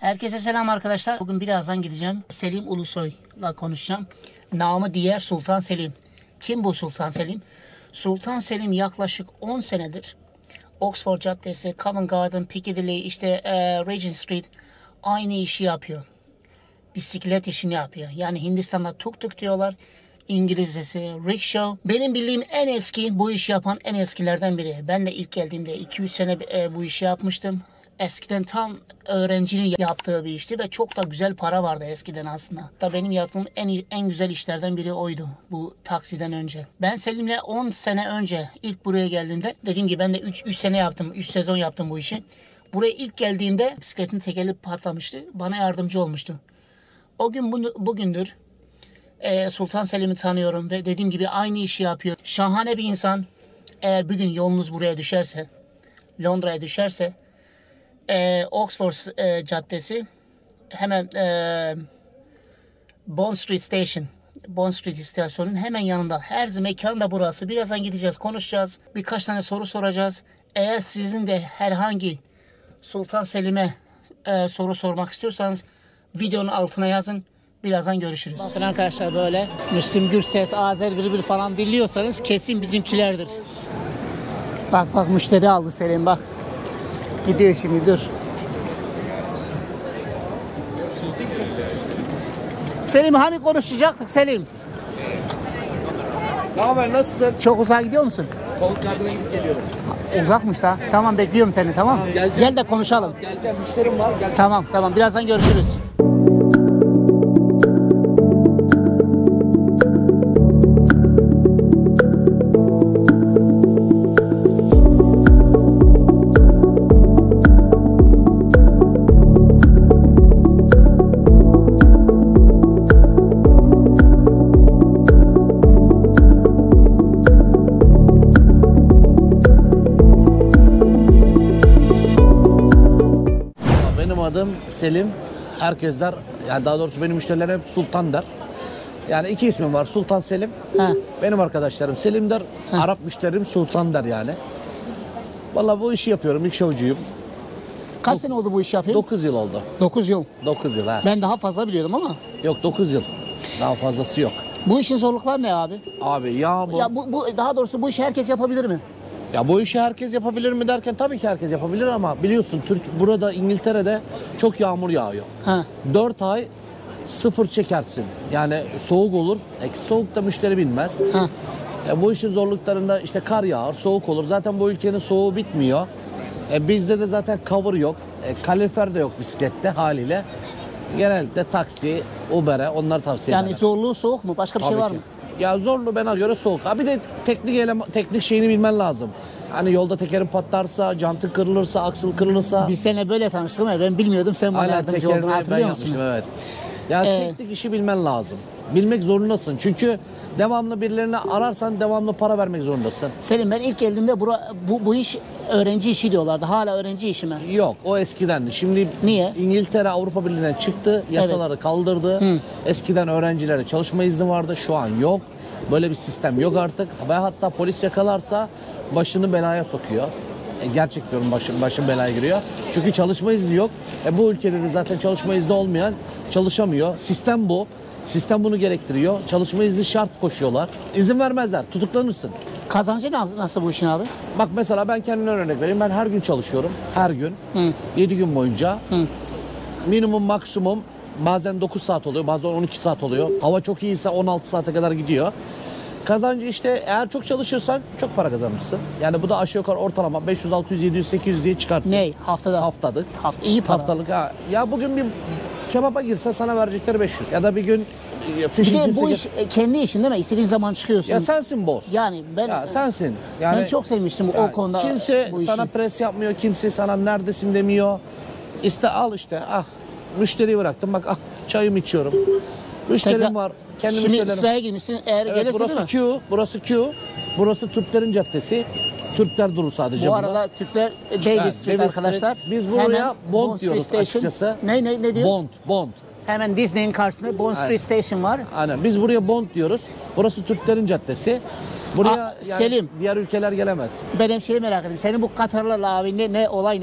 Herkese selam arkadaşlar. Bugün birazdan gideceğim. Selim Ulusoy'la konuşacağım. Namı diğer Sultan Selim. Kim bu Sultan Selim? Sultan Selim yaklaşık 10 senedir Oxford Caddesi, Covent Garden, Piccadilly, Regent Street aynı işi yapıyor. Bisiklet işini yapıyor. Yani Hindistan'da tuk tuk diyorlar. İngilizcesi rickshaw. Benim bildiğim en eski bu işi yapan en eskilerden biri. Ben de ilk geldiğimde 2-3 sene bu işi yapmıştım. Eskiden tam öğrencinin yaptığı bir işti ve çok da güzel para vardı eskiden aslında. Da benim yaptığım en güzel işlerden biri oydu bu taksiden önce. Ben Selim'le 10 sene önce ilk buraya geldiğimde dediğim gibi ben de 3 sene yaptım. 3 sezon yaptım bu işi. Buraya ilk geldiğimde bisikletin tekeri patlamıştı. Bana yardımcı olmuştu. O gün bugündür Sultan Selim'i tanıyorum ve dediğim gibi aynı işi yapıyor. Şahane bir insan. Eğer bir gün yolunuz buraya düşerse, Londra'ya düşerse, Oxford Caddesi hemen Bond Street Station, Bond Street istasyonunun hemen yanında. Her mekan da burası. Birazdan gideceğiz, konuşacağız. Birkaç tane soru soracağız. Eğer sizin de herhangi Sultan Selim'e soru sormak istiyorsanız videonun altına yazın. Birazdan görüşürüz. Bakın arkadaşlar böyle Müslüm Gürses, Azer Bülbül falan dinliyorsanız kesin bizimkilerdir. Bak müşteri aldı Selim bak. Gidiyor şimdi dur. Selim hani konuşacaktık Selim? Ne haber, nasılsın? Çok uzağa gidiyor musun? Covent Garden'a gidip geliyorum. Uzakmış da. Tamam bekliyorum seni tamam. Gel de konuşalım. Geleceğim, müşterim var. Gel. Tamam birazdan görüşürüz. Adım Selim. Herkesler, yani daha doğrusu benim müşterilerim hep Sultan der. Yani iki ismim var, Sultan Selim. Benim arkadaşlarım Selim der. Arap müşterim Sultan der yani. Vallahi bu işi yapıyorum, ilk şovcuyum. Kaç sene oldu bu işi yapıyorsun? 9 yıl oldu. 9 yıl. 9 yıl ha. Ben daha fazla biliyordum ama. Yok 9 yıl. Daha fazlası yok. Bu işin zorlukları ne abi? Abi yağmur. Ya bu daha doğrusu bu işi herkes yapabilir mi? Ya bu işi herkes yapabilir mi derken tabii ki herkes yapabilir ama biliyorsun burada İngiltere'de çok yağmur yağıyor. 4 ay sıfır çekersin. Yani soğuk olur. Soğukta müşteri binmez. Bu işin zorluklarında işte kar yağar, soğuk olur. Zaten bu ülkenin soğuğu bitmiyor. Bizde de zaten cover yok. Kalorifer de yok bisiklette haliyle. Genellikle taksi, Uber'e onları tavsiye ederim. Yani zorluğu soğuk mu? Başka bir şey var mı? Ya zorlu bana göre soğuk. Bir de teknik şeyini bilmen lazım. Hani yolda tekerin patlarsa, jantın kırılırsa, aksıl kırılırsa. Biz seninle böyle tanıştık ama ben bilmiyordum. Sen bana yardımcı oldun, hatırlıyor musun? Evet. Ya teknik işi bilmen lazım. Bilmek zorundasın. Çünkü devamlı birilerini ararsan devamlı para vermek zorundasın. Selim ben ilk geldiğimde bu iş öğrenci işi diyorlardı. Hala öğrenci işi mi? Yok o eskidendi. Şimdi niye? İngiltere Avrupa Birliği'ne çıktı. Yasaları kaldırdı. Eskiden öğrencilere çalışma izni vardı. Şu an yok. Böyle bir sistem yok artık. Ve hatta polis yakalarsa başını belaya sokuyor. Gerçek diyorum başın belaya giriyor. Çünkü çalışma izni yok. Bu ülkede de zaten çalışma izni olmayan çalışamıyor. Sistem bu. Sistem bunu gerektiriyor. Çalışma izni şart koşuyorlar. İzin vermezler. Tutuklanırsın. Kazancı nasıl bu işin abi? Bak mesela ben kendimden örnek vereyim. Ben her gün çalışıyorum. Her gün. 7 gün boyunca. Minimum maksimum bazen 9 saat oluyor. Bazen 12 saat oluyor. Hava çok iyiyse 16 saate kadar gidiyor. Kazancı işte eğer çok çalışırsan çok para kazanırsın. Yani bu da aşağı yukarı ortalama 500, 600, 700, 800 diye çıkarsın. Ne? Haftada? Haftalık. İyi para. Haftalık ha. Ya bugün bir kebaba girse sana verecekleri 500. Ya da bir gün bir de bu iş kendi işin değil mi? İstediğin zaman çıkıyorsun. Ya sensin boss. Yani sensin. Yani, ben çok sevmiştim o konuda. Kimse bu sana pres yapmıyor. Kimse sana neredesin demiyor. Al işte. Müşteriyi bıraktım. Bak çayımı içiyorum. Müşterim var. Kendi şimdi müşterilerim. sıraya girmişsin eğer gelirse burası değil mi? Burası Q. Burası Türklerin caddesi. Türkler durur sadece bu arada Türkler Daily Street arkadaşlar. Biz buraya Bond diyoruz açıkçası. Ne diyor? Bond. Hemen Disney'in karşısında Bond Street Station var. Aynen. Biz buraya Bond diyoruz. Burası Türklerin caddesi. Buraya Selim, diğer ülkeler gelemez. Benim şeyi merak ettim. Senin bu Katarlarla abi ne olay ne?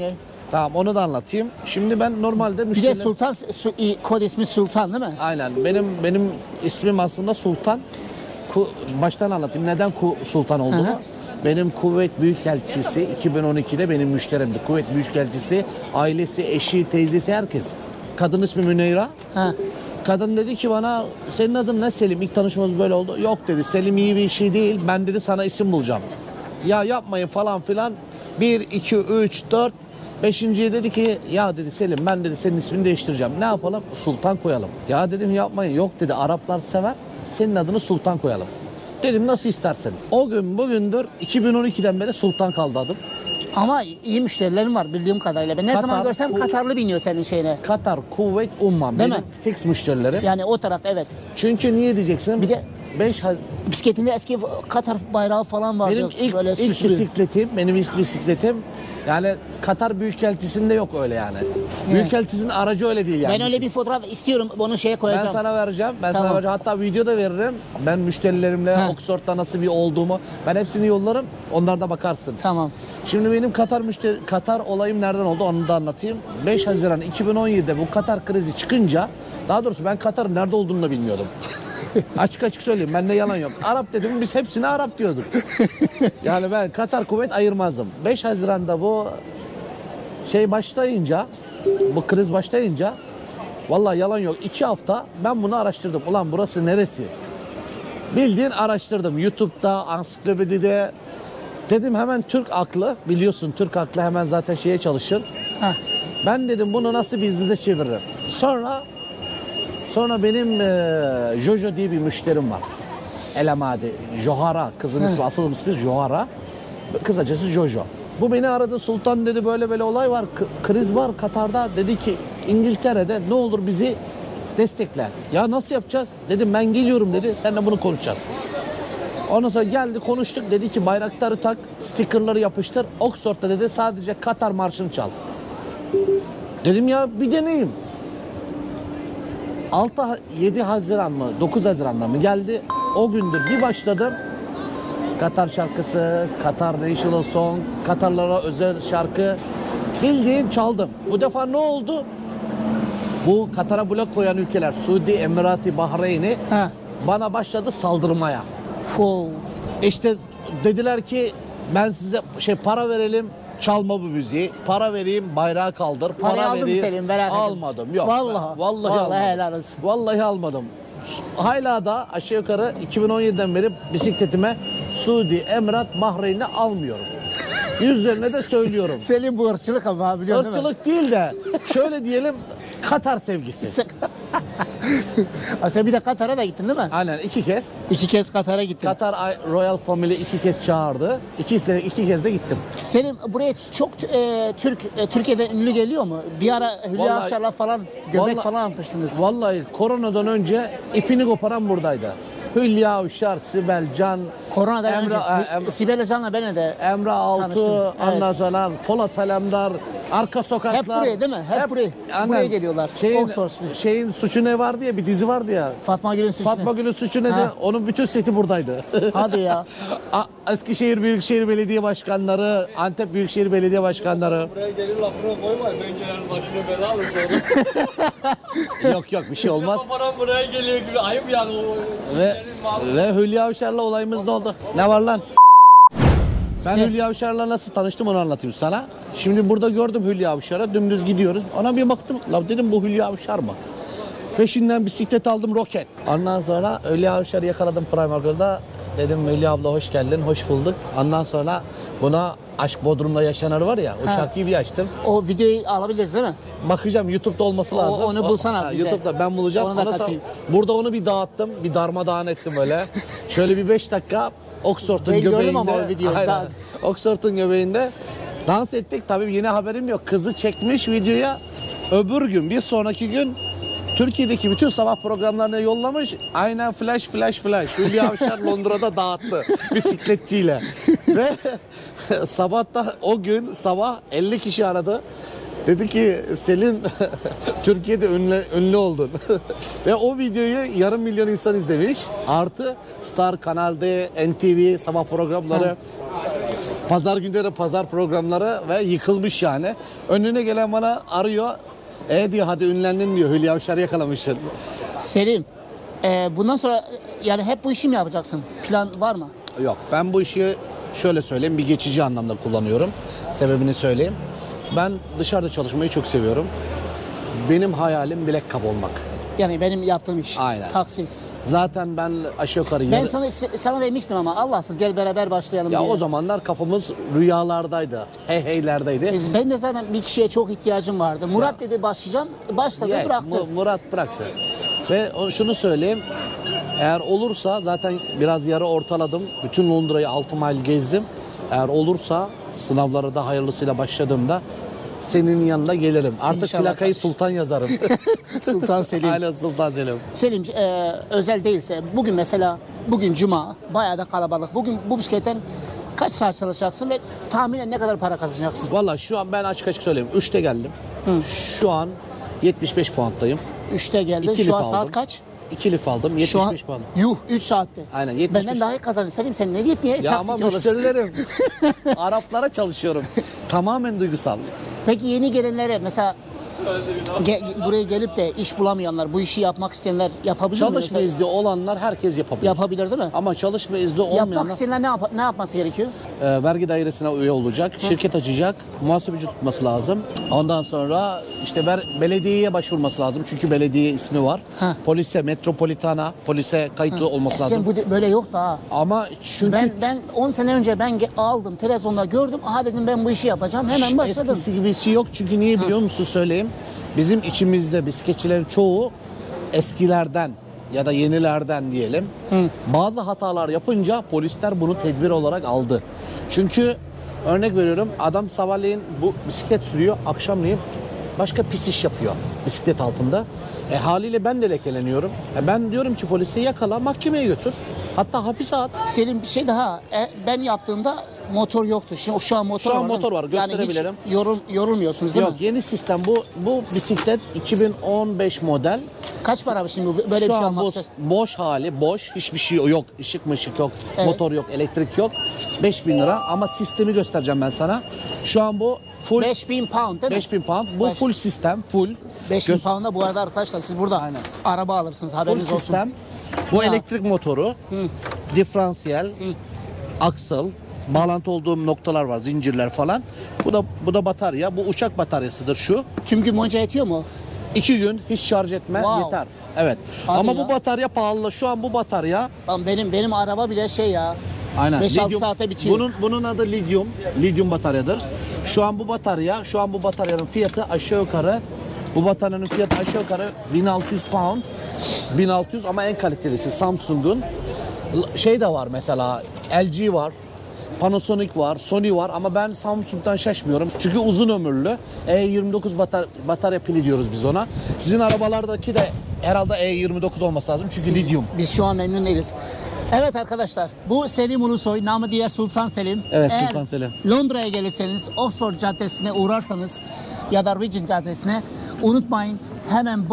Tamam, onu da anlatayım. Şimdi ben normalde Bir de müşterilerim... Sultan, kod ismi Sultan değil mi? Aynen. Benim ismim aslında Sultan. Baştan anlatayım. Neden Sultan olduğunu. Hı hı. Benim Kuveyt Büyükelçisi 2012'de benim müşterimdi. Kuveyt Büyükelçisi, ailesi, eşi, teyzesi, herkes. Kadın ismi Müneyra. Ha. Kadın dedi ki bana, senin adın ne Selim? İlk tanışmamız böyle oldu. Yok dedi, Selim iyi bir şey değil. Ben dedi sana isim bulacağım. Ya yapmayın falan filan. 1, 2, 3, 4. Beşinciye dedi ki ya dedi Selim, ben dedi senin ismini değiştireceğim. Ne yapalım? Sultan koyalım. Ya dedim yapmayın. Yok dedi, Araplar sever. Senin adını Sultan koyalım. Dedim nasıl isterseniz. O gün bugündür 2012'den beri Sultan kaldı adım. Ama iyi müşterilerim var bildiğim kadarıyla. Ben ne Katar, zaman görsem Katarlı biniyor senin şeyine. Katar, Kuveyt, Umman. Değil Benim mi? fix müşterileri. Yani o tarafta evet. Çünkü niye diyeceksin? Bir de 5 bisikletinde eski Katar bayrağı falan vardı. benim böyle ilk bisikletim yani Katar Büyükelçisi'nde yok öyle yani. Büyükelçisinin aracı öyle değil yani. Ben öyle bir fotoğraf istiyorum. Onu şeye koyacağım. Ben sana vereceğim. Tamam. Hatta video da veririm. Ben müşterilerimle Oxford'da nasıl bir olduğumu ben hepsini yollarım. Onlarda bakarsın. Tamam. Şimdi benim Katar olayım nereden oldu onu da anlatayım. 5 Haziran 2017'de bu Katar krizi çıkınca, daha doğrusu ben Katar'ın nerede olduğunu da bilmiyordum. Açık söyleyeyim, bende yalan yok. Arap dedim, biz hepsine Arap diyorduk. Yani ben Katar Kuveyt ayırmazdım. 5 Haziran'da bu başlayınca, bu kriz başlayınca, vallahi yalan yok, 2 hafta ben bunu araştırdım. Ulan burası neresi? Bildiğin araştırdım. YouTube'da, ansiklopedide. Dedim hemen Türk aklı, biliyorsun Türk aklı hemen zaten şeye çalışır. Ha. Ben dedim bunu nasıl biznese çeviririm. Sonra benim Jojo diye bir müşterim var. Elamadi, Johara, kızın ismi, asıl ismi Johara. Kısacası Jojo. Bu beni aradı, Sultan dedi böyle olay var, kriz var Katar'da. Dedi ki İngiltere'de ne olur bizi destekle. Ya nasıl yapacağız? Dedim ben geliyorum dedi, seninle bunu konuşacağız. Ondan sonra geldi konuştuk, dedi ki bayrakları tak, stickerları yapıştır. Oxford'da dedi sadece Katar marşını çal. Dedim ya bir deneyim. 7 Haziran mı 9 Haziran'da mı geldi, o gündür bir başladım. Katar şarkısı, Katar National Song, Katarlara özel şarkı bildiğin çaldım. Bu defa ne oldu? Bu Katar'a blok koyan ülkeler Suudi, Emirati, Bahreyn'i bana başladı saldırmaya. İşte dediler ki ben size para verelim, çalma bu müziği. Para vereyim, bayrağı kaldır. Para vereyim. Selim, almadım. Yok. Vallahi almadım. Helal olsun. Vallahi almadım. Hala da aşağı yukarı 2017'den beri bisikletime Suudi, Emirat, Bahreyn'i almıyorum. Yüzlerine de söylüyorum. Selim bu ırkçılık ama biliyorsun Irkçılık değil de şöyle diyelim, Katar sevgisi. Sen bir de Katar'a da gittin değil mi? Aynen 2 kez. 2 kez Katar'a gittin. Katar Royal Family 2 kez çağırdı. 2 kez de gittim. Selim buraya çok Türkiye'de ünlü geliyor mu? Bir ara Hülya Avşar'la falan göbek falan atmıştınız. Vallahi koronadan önce ipini koparan buradaydı. Hülya Avşar, Sibel Can, Koronadan önce Sibel Can'la ben de Emre Altuğ, ondan sonra Polat Alemdar, Arka Sokaklar. Hep buraya değil mi? Hep buraya geliyorlar. Şeyin Suçu Ne vardı ya, bir dizi vardı ya. Fatma Gül'ün Suçu Ne. Fatma Gül'ün Suçu Ne'de onun bütün seti buradaydı. Hadi ya. Eskişehir Büyükşehir Belediye Başkanları, Antep Büyükşehir Belediye Başkanları. Buraya gelin lafını koyma. Önceler başını bela alır sonra. Yok bir şey olmaz. Param buraya geliyor gibi ayıp yani. Ve Hülya Avşar'la olayımız ne oldu? Ne var lan? Ben Hülya Avşar'la nasıl tanıştım onu anlatayım sana. Şimdi burada gördüm Hülya Avşar'ı, dümdüz gidiyoruz. Ona bir baktım, la dedim bu Hülya Avşar mı? Peşinden bisiklet aldım, roket. Ondan sonra Hülya Avşar'ı yakaladım Primark'da. Dedim Hülya abla hoş geldin, hoş bulduk. Ondan sonra buna Aşk Bodrum'da Yaşanır var ya, o şarkıyı bir açtım. O videoyu alabiliriz değil mi? Bakacağım, YouTube'da olması lazım. Onu bulsana bize. YouTube'da ben bulacağım. Onu da katayım. Burada onu bir dağıttım, bir darmadağın ettim böyle. Şöyle bir 5 dakika Oxford'un göbeğinde. Gördüm ama o videoyu. Oxford'un göbeğinde dans ettik. Tabii yine haberim yok. Kızı çekmiş videoya. Öbür gün, bir sonraki gün Türkiye'deki bütün sabah programlarına yollamış. Aynen flash. Hülya Avşar Londra'da dağıttı bisikletçiyle. Ve sabahta o gün sabah 50 kişi aradı. Dedi ki Selim Türkiye'de ünlü oldun. Ve o videoyu yarım milyon insan izlemiş. Artı Star, Kanal D, NTV sabah programları. Pazar günleri pazar programları ve yıkılmış yani. Önüne gelen bana arıyor. Diyor hadi ünlendin diyor. Hülya Avşar'ı yakalamışsın. Selim, bundan sonra yani hep bu işi mi yapacaksın? Plan var mı? Yok, ben bu işi şöyle söyleyeyim, bir geçici anlamda kullanıyorum. Sebebini söyleyeyim. Ben dışarıda çalışmayı çok seviyorum. Benim hayalim bilek kap olmak. Yani benim yaptığım iş. Aynen. Taksi. Zaten ben aşağı yukarı... Ben sana demiştim ama Allahsız gel beraber başlayalım Ya diye. o zamanlar kafamız rüyalardaydı, heylerdeydi. Ben de zaten bir kişiye çok ihtiyacım vardı. Murat dedi başlayacağım. Başladı, Yes, bıraktı. Murat bıraktı. Ve şunu söyleyeyim, eğer olursa zaten biraz yarı ortaladım. Bütün Londra'yı 6 mile gezdim. Eğer olursa sınavlara da hayırlısıyla başladığımda senin yanına gelirim. Artık İnşallah plakayı kardeşim. Sultan yazarım. Sultan Selim. Aynen Sultan Selim. Selim, özel değilse bugün mesela bugün cuma bayağı da kalabalık. Bugün bu bisikletten kaç saat çalışacaksın ve tahminen ne kadar para kazanacaksın? Valla şu an ben açık açık söyleyeyim. 3'te geldim. Şu an 75 puandayım. 3'te geldin. 2 Şu lif an aldım. saat kaç? 2 lif aldım. 75 Şu an puan. yuh 3 saatte. Aynen, 75. Benden daha iyi kazanırsın Selim. Sen ne diyet niye Ya ama taksici olursun? müşterilerim. Araplara çalışıyorum. Tamamen duygusal. Peki yeni gelenlere mesela buraya gelip de iş bulamayanlar, bu işi yapmak isteyenler yapabilir mi? Çalışma Mesela izni olanlar herkes yapabilir. yapabilir değil mi? Ama çalışma izni Yapmak olmayanlar isteyenler ne yapması gerekiyor? vergi dairesine üye olacak, şirket açacak, muhasebeci tutması lazım. Ondan sonra işte belediyeye başvurması lazım çünkü belediye ismi var. Ha. Polise, metropolitana, polise kayıtlı olması Eskiden lazım. böyle yoktu ha. Ama çünkü Ben 10 sene önce aldım televizyonda gördüm. Aha dedim ben bu işi yapacağım. Hemen başladım. eskisi gibisi yok çünkü niye biliyor musun söyleyeyim. Bizim içimizde bisikletçilerin çoğu eskilerden ya da yenilerden diyelim. Bazı hatalar yapınca polisler bunu tedbir olarak aldı. Çünkü örnek veriyorum adam sabahleyin bu bisiklet sürüyor, akşamleyin başka pis iş yapıyor bisiklet altında. Haliyle ben de lekeleniyorum. Ben diyorum ki polise yakala, mahkemeye götür. Hatta hapise at. Selim bir şey daha. Ben yaptığımda motor yoktu. Şimdi şu an motor Şu an var. değil motor mi? var, gösterebilirim. Yani hiç yorulmuyorsunuz değil Yok, mi? yeni sistem bu bisiklet 2015 model. Kaç para şimdi böyle bir Şu şey an almak bu ister? boş hali, boş, hiçbir şey yok, ışık mışık yok, Evet. motor yok, elektrik yok. 5.000 lira ama sistemi göstereceğim ben sana. Şu an bu full 5000 pound değil mi? 5.000 pound. Bu Beş- full sistem, full. 5000 Göz- pound'a bu arada arkadaşlar siz burada Aynen. araba alırsınız Full haberiniz olsun. sistem. Bu Ya. elektrik motoru, diferansiyel, aksıl, bağlantı olduğum noktalar var, zincirler falan. Bu da batarya. Bu uçak bataryasıdır şu. Tüm gün boyunca yetiyor mu? 2 gün hiç şarj etme Wow. yeter. Evet. Hadi Ama ya. bu batarya pahalı. Şu an bu batarya Lan benim araba bile şey ya. aynen 5-6 saate bitiyor. Bunun adı lityum bataryadır. Şu an bu bataryanın fiyatı aşağı yukarı bu bataryanın fiyatı aşağı yukarı 1600 pound. 1600 ama en kalitelisi Samsung'un. Şey de var mesela LG var. Panasonic var, Sony var ama ben Samsung'dan şaşmıyorum. Çünkü uzun ömürlü. E29 batarya pili diyoruz biz ona. Sizin arabalardaki de herhalde E29 olması lazım çünkü lityum. Biz şu an memnun değiliz. Evet arkadaşlar, bu Selim Ulusoy, namı diğer Sultan Selim. Evet, Eğer Sultan Selim. Londra'ya gelirseniz, Oxford Caddesi'ne uğrarsanız ya da Regent Caddesi'ne unutmayın hemen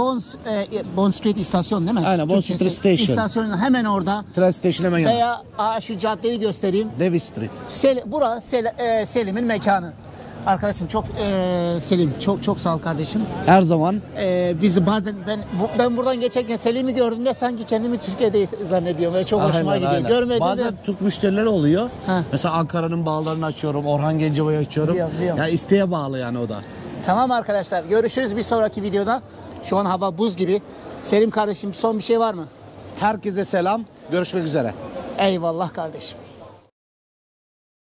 Bond Street istasyon değil mi? Aynen, Bond Türkçesi. Street Station. İstasyonun hemen orada. Tren Station hemen yanında. Veya şu caddeyi göstereyim. Davis Street. Selim'in mekanı. Arkadaşım Selim çok sağ ol kardeşim. Her zaman Bizi bazen ben buradan geçerken Selim'i gördüğümde sanki kendimi Türkiye'de zannediyorum. Böyle çok hoşuma gidiyor. Görmedim Bazen Türk müşterileri oluyor. Ha. Mesela Ankara'nın bağlarını açıyorum, Orhan Gencebay'ı açıyorum. Biliyorum. Ya isteğe bağlı yani o da. Tamam arkadaşlar, görüşürüz bir sonraki videoda. Şu an hava buz gibi. Selim kardeşim son bir şey var mı? Herkese selam. Görüşmek üzere. Eyvallah kardeşim.